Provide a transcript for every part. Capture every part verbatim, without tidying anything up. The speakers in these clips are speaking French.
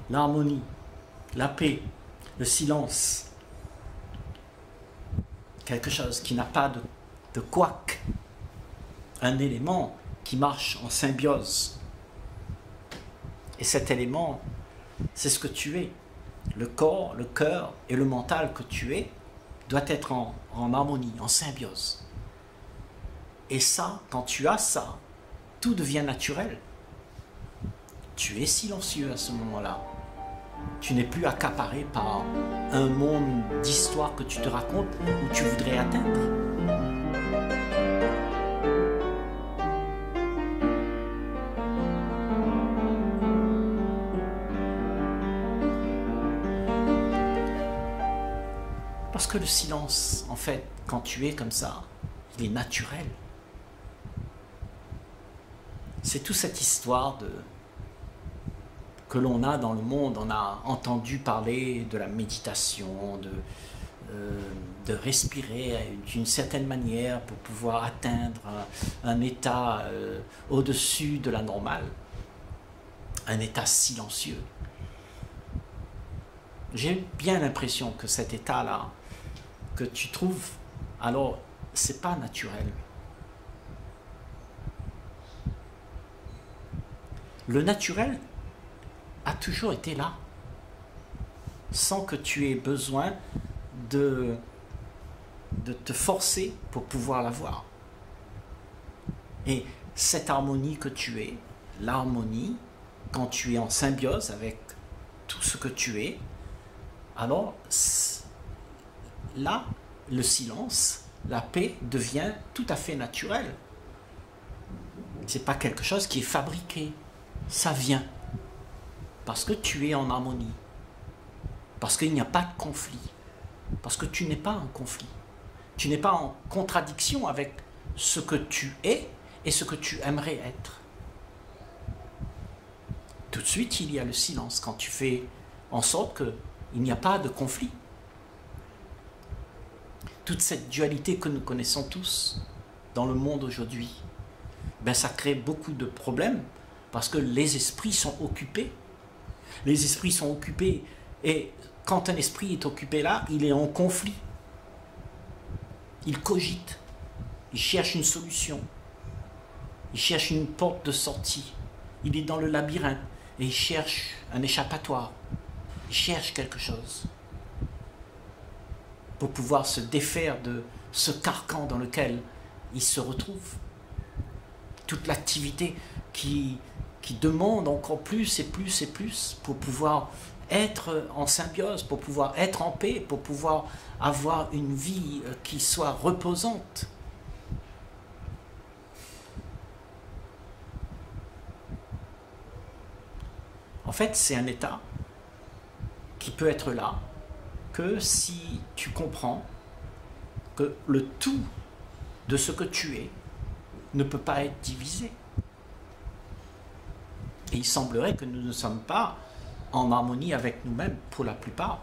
l'harmonie, la paix, le silence. Quelque chose qui n'a pas de, de couac. Un élément qui marche en symbiose. Et cet élément, c'est ce que tu es. Le corps, le cœur et le mental que tu es doit être en, en harmonie, en symbiose. Et ça, quand tu as ça, tout devient naturel. Tu es silencieux à ce moment-là. Tu n'es plus accaparé par un monde d'histoires que tu te racontes où tu voudrais atteindre. Parce que le silence, en fait, quand tu es comme ça, il est naturel. C'est toute cette histoire de, que l'on a dans le monde. On a entendu parler de la méditation, de, euh, de respirer d'une certaine manière pour pouvoir atteindre un, un état euh, au-dessus de la normale, un état silencieux. J'ai bien l'impression que cet état-là, que tu trouves, alors c'est pas naturel. Le naturel a toujours été là, sans que tu aies besoin de, de te forcer pour pouvoir l'avoir. Et cette harmonie que tu es, l'harmonie, quand tu es en symbiose avec tout ce que tu es, alors là, le silence, la paix devient tout à fait naturel. C'est pas quelque chose qui est fabriqué. Ça vient. Parce que tu es en harmonie. Parce qu'il n'y a pas de conflit. Parce que tu n'es pas en conflit. Tu n'es pas en contradiction avec ce que tu es et ce que tu aimerais être. Tout de suite, il y a le silence quand tu fais en sorte qu'il n'y a pas de conflit. Toute cette dualité que nous connaissons tous dans le monde aujourd'hui, ben ça crée beaucoup de problèmes parce que les esprits sont occupés. Les esprits sont occupés et quand un esprit est occupé là, il est en conflit. Il cogite, il cherche une solution, il cherche une porte de sortie. Il est dans le labyrinthe et il cherche un échappatoire. Il cherche quelque chose pour pouvoir se défaire de ce carcan dans lequel il se retrouve. Toute l'activité qui, qui demande encore plus et plus et plus pour pouvoir être en symbiose, pour pouvoir être en paix, pour pouvoir avoir une vie qui soit reposante. En fait, c'est un état qui peut être là que si tu comprends que le tout de ce que tu es ne peut pas être divisé. Et il semblerait que nous ne sommes pas en harmonie avec nous-mêmes pour la plupart.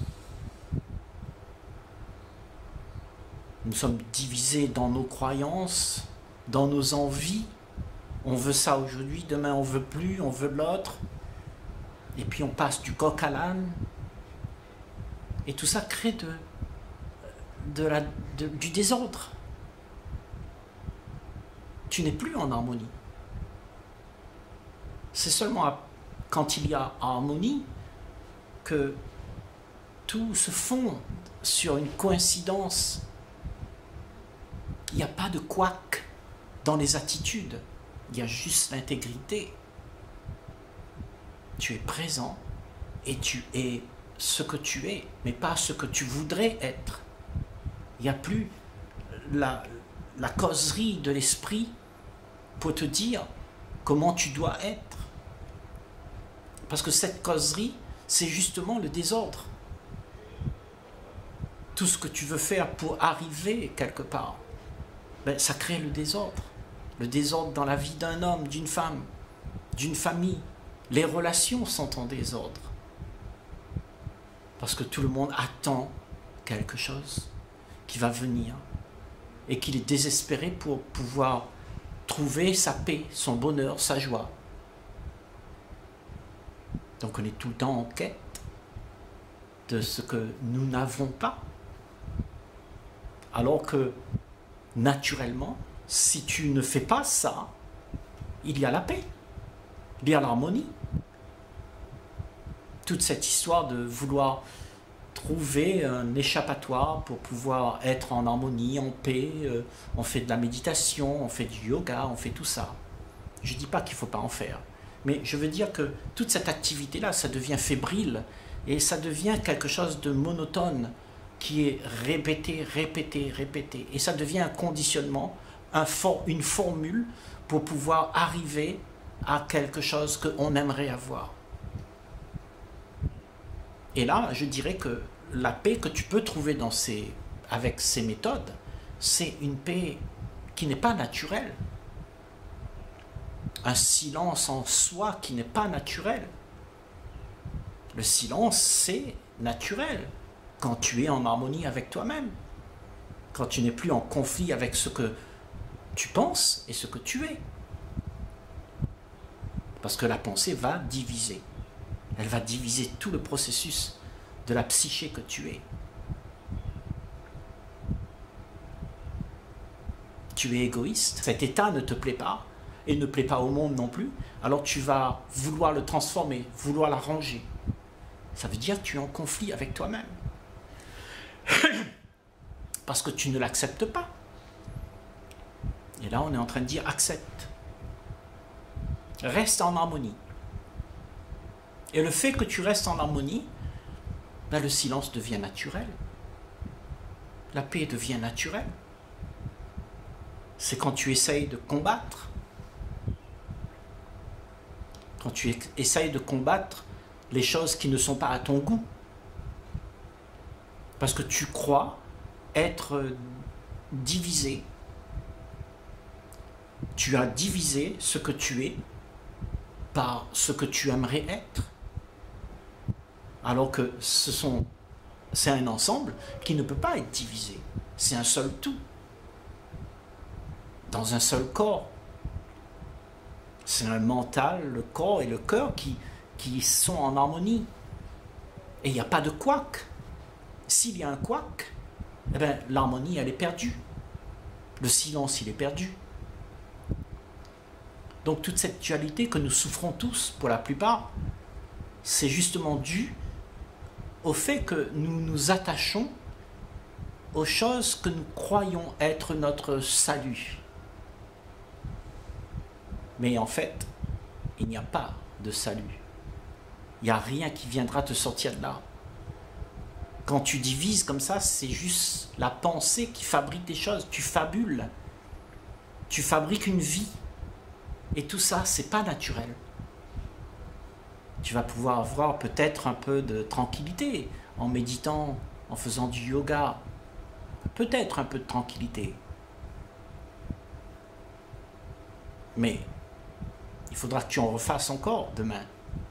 Nous sommes divisés dans nos croyances, dans nos envies. On veut ça aujourd'hui, demain on veut plus, on veut l'autre. Et puis on passe du coq à l'âne. Et tout ça crée de, de la, de, du désordre. Tu n'es plus en harmonie. C'est seulement quand il y a harmonie que tout se fonde sur une coïncidence. Il n'y a pas de couac dans les attitudes. Il y a juste l'intégrité. Tu es présent et tu es ce que tu es, mais pas ce que tu voudrais être. Il n'y a plus la, la causerie de l'esprit pour te dire comment tu dois être. Parce que cette causerie, c'est justement le désordre. Tout ce que tu veux faire pour arriver quelque part, ben, ça crée le désordre. Le désordre dans la vie d'un homme, d'une femme, d'une famille. Les relations sont en désordre. Parce que tout le monde attend quelque chose qui va venir et qu'il est désespéré pour pouvoir trouver sa paix, son bonheur, sa joie. Donc on est tout le temps en quête de ce que nous n'avons pas. Alors que, naturellement, si tu ne fais pas ça, il y a la paix, il y a l'harmonie. Toute cette histoire de vouloir trouver un échappatoire pour pouvoir être en harmonie, en paix, euh, on fait de la méditation, on fait du yoga, on fait tout ça. Je ne dis pas qu'il ne faut pas en faire, mais je veux dire que toute cette activité-là, ça devient fébrile et ça devient quelque chose de monotone qui est répété, répété, répété. Et ça devient un conditionnement, un for- une formule pour pouvoir arriver à quelque chose qu'on aimerait avoir. Et là, je dirais que la paix que tu peux trouver dans ces, avec ces méthodes, c'est une paix qui n'est pas naturelle. Un silence en soi qui n'est pas naturel. Le silence, c'est naturel quand tu es en harmonie avec toi-même, quand tu n'es plus en conflit avec ce que tu penses et ce que tu es. Parce que la pensée va diviser. Elle va diviser tout le processus de la psyché que tu es. Tu es égoïste, cet état ne te plaît pas, et ne plaît pas au monde non plus, alors tu vas vouloir le transformer, vouloir l'arranger. Ça veut dire que tu es en conflit avec toi-même. Parce que tu ne l'acceptes pas. Et là, on est en train de dire accepte. Reste en harmonie. Et le fait que tu restes en harmonie, ben le silence devient naturel. La paix devient naturelle. C'est quand tu essayes de combattre, quand tu essayes de combattre les choses qui ne sont pas à ton goût. Parce que tu crois être divisé. Tu as divisé ce que tu es par ce que tu aimerais être. Alors que ce sont, c'est un ensemble qui ne peut pas être divisé. C'est un seul tout. Dans un seul corps. C'est un mental, le corps et le cœur qui, qui sont en harmonie. Et il n'y a pas de couac. S'il y a un couac, eh bien, l'harmonie, elle est perdue. Le silence, il est perdu. Donc toute cette dualité que nous souffrons tous, pour la plupart, c'est justement dû au fait que nous nous attachons aux choses que nous croyons être notre salut. Mais en fait, il n'y a pas de salut. Il n'y a rien qui viendra te sortir de là. Quand tu divises comme ça, c'est juste la pensée qui fabrique des choses. Tu fabules. Tu fabriques une vie. Et tout ça, c'est pas naturel. Tu vas pouvoir avoir peut-être un peu de tranquillité en méditant, en faisant du yoga. Peut-être un peu de tranquillité. Mais il faudra que tu en refasses encore demain.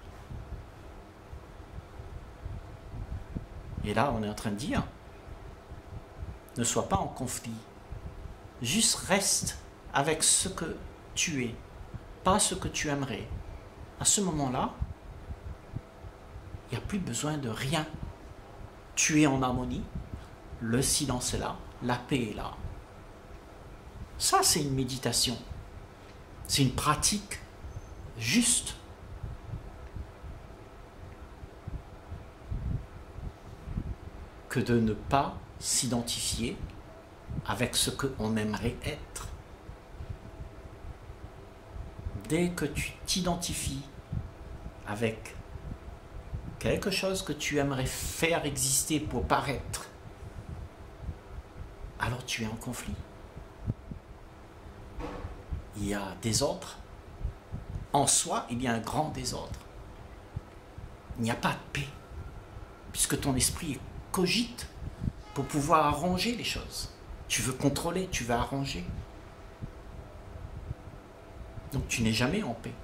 Et là, on est en train de dire, ne sois pas en conflit. Juste reste avec ce que tu es, pas ce que tu aimerais. À ce moment-là, il n'y a plus besoin de rien. Tu es en harmonie, le silence est là, la paix est là. Ça, c'est une méditation. C'est une pratique juste. Que de ne pas s'identifier avec ce qu'on aimerait être. Dès que tu t'identifies avec quelque chose que tu aimerais faire exister pour paraître, alors tu es en conflit. Il y a désordre. En soi, il y a un grand désordre. Il n'y a pas de paix, puisque ton esprit cogite pour pouvoir arranger les choses. Tu veux contrôler, tu veux arranger. Donc tu n'es jamais en paix.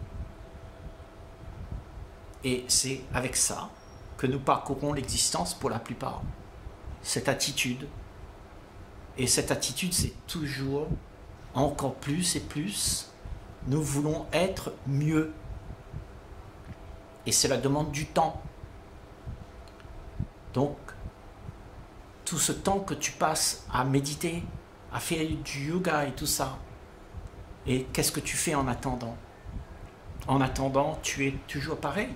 Et c'est avec ça que nous parcourons l'existence pour la plupart. Cette attitude. Et cette attitude, c'est toujours encore plus et plus. Nous voulons être mieux. Et cela demande du temps. Donc, tout ce temps que tu passes à méditer, à faire du yoga et tout ça, et qu'est-ce que tu fais en attendant? En attendant, tu es toujours pareil.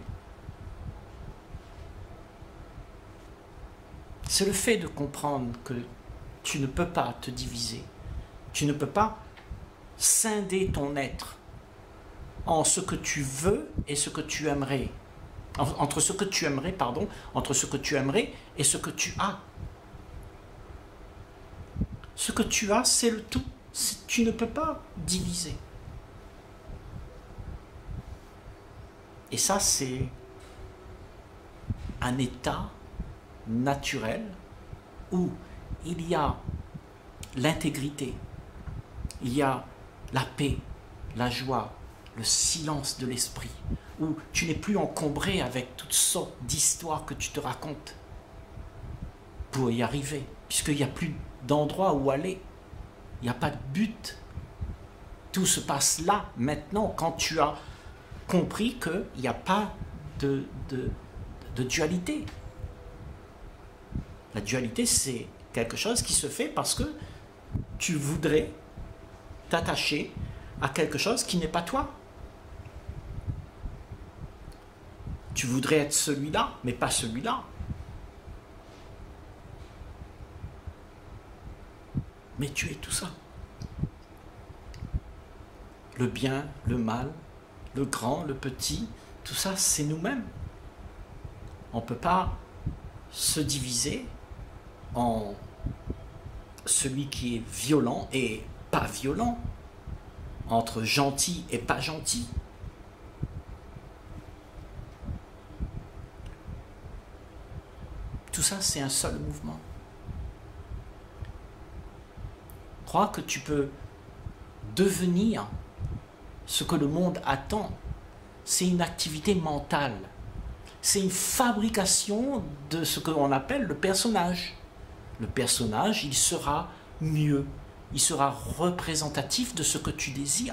C'est le fait de comprendre que tu ne peux pas te diviser. Tu ne peux pas scinder ton être en ce que tu veux et ce que tu aimerais. Entre ce que tu aimerais, pardon, entre ce que tu aimerais et ce que tu as. Ce que tu as, c'est le tout. Tu ne peux pas diviser. Et ça, c'est un état naturel où il y a l'intégrité, il y a la paix, la joie, le silence de l'esprit, où tu n'es plus encombré avec toutes sortes d'histoires que tu te racontes pour y arriver, puisqu'il n'y a plus d'endroit où aller, il n'y a pas de but. Tout se passe là, maintenant, quand tu as compris qu'il n'y a pas de, de, de dualité. La dualité, c'est quelque chose qui se fait parce que tu voudrais t'attacher à quelque chose qui n'est pas toi. Tu voudrais être celui-là, mais pas celui-là. Mais tu es tout ça. Le bien, le mal, le grand, le petit, tout ça, c'est nous-mêmes. On ne peut pas se diviser en celui qui est violent et pas violent, entre gentil et pas gentil. Tout ça, c'est un seul mouvement. Crois que tu peux devenir ce que le monde attend. C'est une activité mentale. C'est une fabrication de ce qu'on appelle le personnage. Le personnage, il sera mieux. Il sera représentatif de ce que tu désires.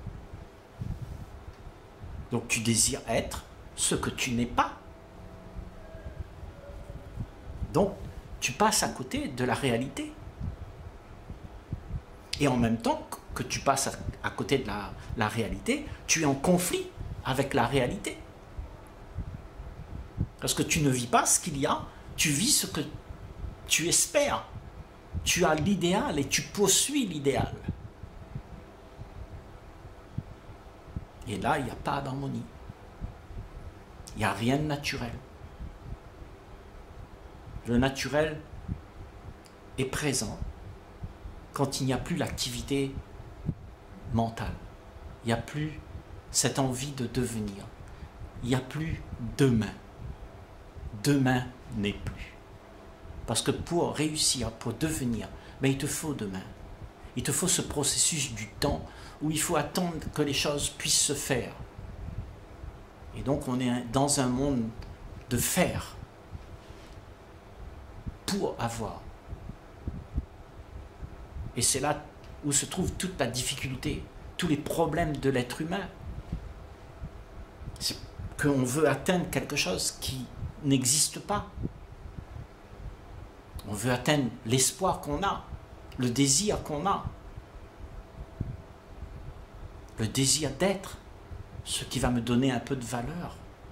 Donc tu désires être ce que tu n'es pas. Donc tu passes à côté de la réalité. Et en même temps que tu passes à côté de la, la réalité, tu es en conflit avec la réalité. Parce que tu ne vis pas ce qu'il y a, tu vis ce que tu espères. Tu as l'idéal et tu poursuis l'idéal. Et là, il n'y a pas d'harmonie. Il n'y a rien de naturel. Le naturel est présent quand il n'y a plus l'activité mentale. Il n'y a plus cette envie de devenir. Il n'y a plus demain. Demain n'est plus. Parce que pour réussir, pour devenir, ben, il te faut demain. Il te faut ce processus du temps où il faut attendre que les choses puissent se faire. Et donc on est dans un monde de faire pour avoir. Et c'est là où se trouve toute la difficulté, tous les problèmes de l'être humain. C'est qu'on veut atteindre quelque chose qui n'existe pas. On veut atteindre l'espoir qu'on a, le désir qu'on a, le désir d'être, ce qui va me donner un peu de valeur.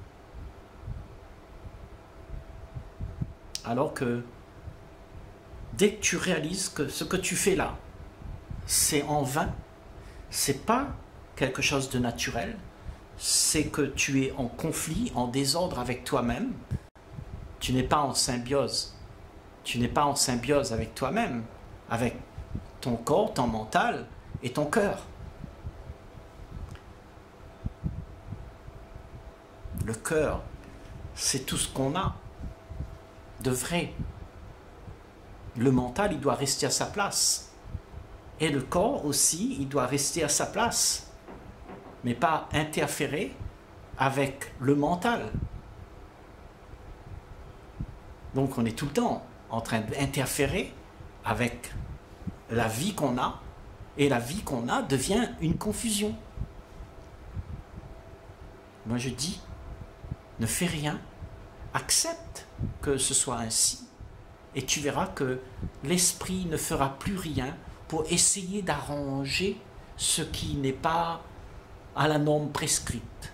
Alors que dès que tu réalises que ce que tu fais là, c'est en vain, c'est pas quelque chose de naturel, c'est que tu es en conflit, en désordre avec toi-même, tu n'es pas en symbiose. Tu n'es pas en symbiose avec toi-même, avec ton corps, ton mental et ton cœur. Le cœur, c'est tout ce qu'on a de vrai. Le mental, il doit rester à sa place. Et le corps aussi, il doit rester à sa place. Mais pas interférer avec le mental. Donc on est tout le temps en train d'interférer avec la vie qu'on a, et la vie qu'on a devient une confusion. Moi je dis, Ne fais rien, accepte que ce soit ainsi, et tu verras que l'esprit ne fera plus rien pour essayer d'arranger ce qui n'est pas à la norme prescrite.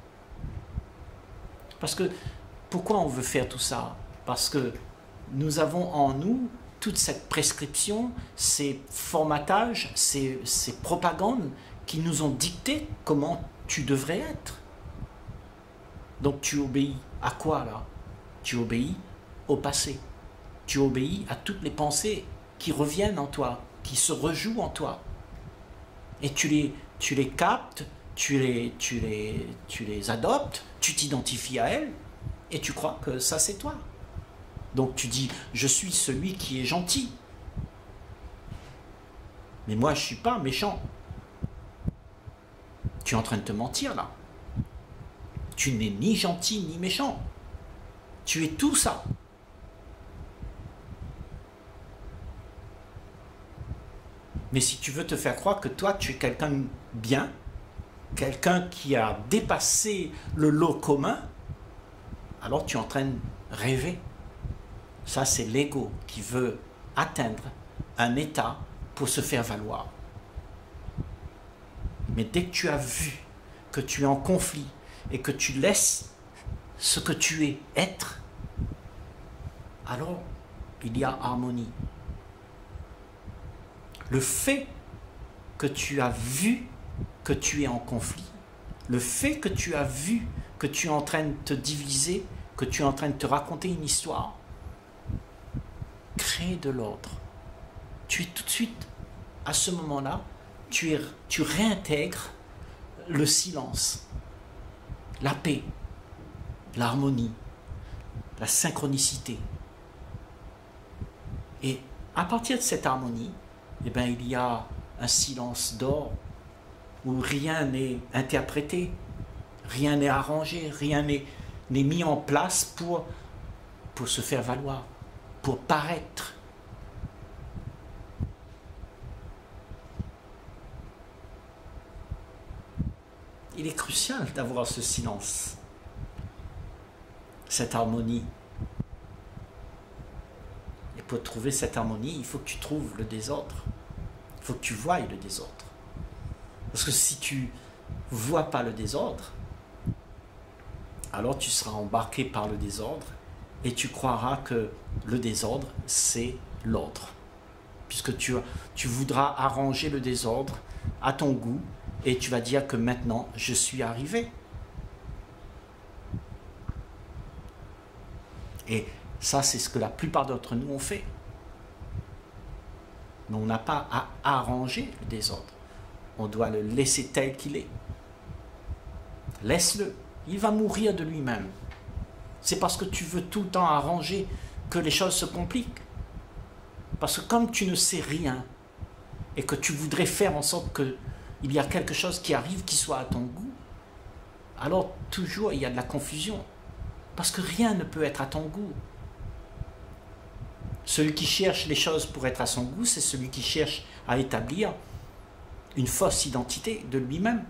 Parce que, pourquoi on veut faire tout ça? Parce que nous avons en nous toute cette prescription, ces formatages, ces, ces propagandes qui nous ont dicté comment tu devrais être. Donc tu obéis à quoi là? Tu obéis au passé. Tu obéis à toutes les pensées qui reviennent en toi, qui se rejouent en toi. Et tu les, tu les captes, tu les, tu, les, tu les adoptes, tu t'identifies à elles, et tu crois que ça c'est toi. Donc tu dis, je suis celui qui est gentil. Mais moi je ne suis pas méchant. Tu es en train de te mentir là. Tu n'es ni gentil ni méchant. Tu es tout ça. Mais si tu veux te faire croire que toi tu es quelqu'un de bien, quelqu'un qui a dépassé le lot commun, alors tu es en train de rêver. Ça, c'est l'ego qui veut atteindre un état pour se faire valoir. Mais dès que tu as vu que tu es en conflit et que tu laisses ce que tu es être, alors il y a harmonie. Le fait que tu as vu que tu es en conflit, le fait que tu as vu que tu es en train de te diviser, que tu es en train de te raconter une histoire, crée de l'ordre. Tu es tout de suite, à ce moment-là, tu, es, tu réintègres le silence, la paix, l'harmonie, la synchronicité. Et à partir de cette harmonie, eh bien, il y a un silence d'or où rien n'est interprété, rien n'est arrangé, rien n'est mis en place pour, pour se faire valoir, pour paraître. Il est crucial d'avoir ce silence, cette harmonie. Et pour trouver cette harmonie, il faut que tu trouves le désordre. Il faut que tu voies le désordre. Parce que si tu ne vois pas le désordre, alors tu seras embarqué par le désordre et tu croiras que le désordre, c'est l'ordre. Puisque tu, tu voudras arranger le désordre à ton goût et tu vas dire que maintenant, je suis arrivé. Et ça, c'est ce que la plupart d'entre nous ont fait. Mais on n'a pas à arranger le désordre. On doit le laisser tel qu'il est. Laisse-le. Il va mourir de lui-même. C'est parce que tu veux tout le temps arranger que les choses se compliquent. Parce que comme tu ne sais rien et que tu voudrais faire en sorte qu'il y a quelque chose qui arrive qui soit à ton goût, alors toujours il y a de la confusion. Parce que rien ne peut être à ton goût. Celui qui cherche les choses pour être à son goût, c'est celui qui cherche à établir une fausse identité de lui-même.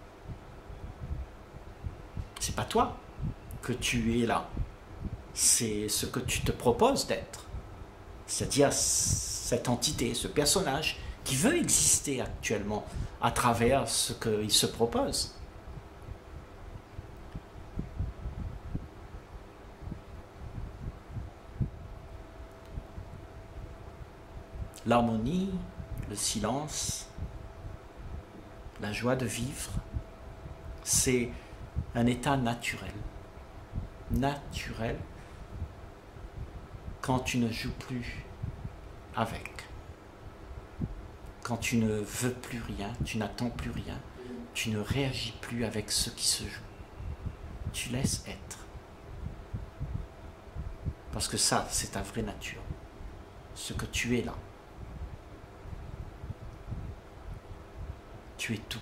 C'est pas toi que tu es là. C'est ce que tu te proposes d'être. C'est-à-dire cette entité, ce personnage qui veut exister actuellement à travers ce qu'il se propose. L'harmonie, le silence, la joie de vivre, c'est un état naturel. Naturel quand tu ne joues plus avec. Quand tu ne veux plus rien, tu n'attends plus rien, tu ne réagis plus avec ce qui se joue. Tu laisses être. Parce que ça, c'est ta vraie nature. Ce que tu es là. Tu es tout.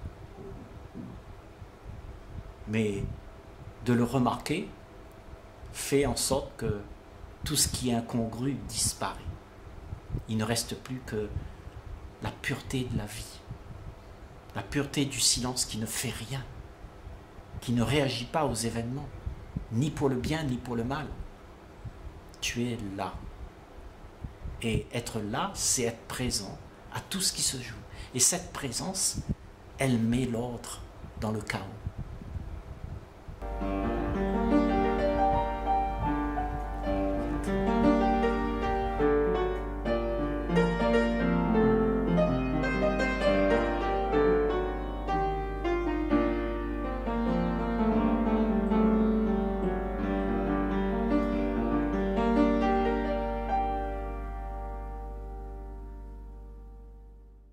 Mais de le remarquer fait en sorte que tout ce qui est incongru disparaît. Il ne reste plus que la pureté de la vie, la pureté du silence qui ne fait rien, qui ne réagit pas aux événements, ni pour le bien, ni pour le mal. Tu es là. Et être là, c'est être présent à tout ce qui se joue. Et cette présence, elle met l'ordre dans le chaos.